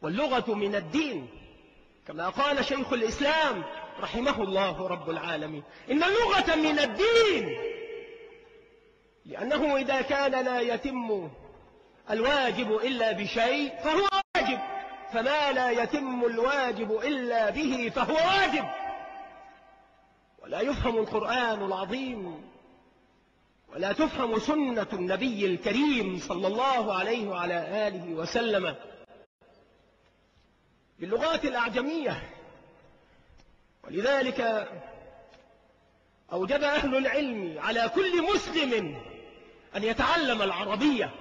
واللغة من الدين، كما قال شيخ الإسلام رحمه الله رب العالمين: إن اللغة من الدين، لأنه إذا كان لا يتم الواجب إلا بشيء فهو واجب، فما لا يتم الواجب إلا به فهو واجب. ولا يفهم القرآن العظيم ولا تفهم سنة النبي الكريم صلى الله عليه وعلى آله وسلم باللغات الأعجمية. ولذلك أوجب أهل العلم على كل مسلم أن يتعلم العربية،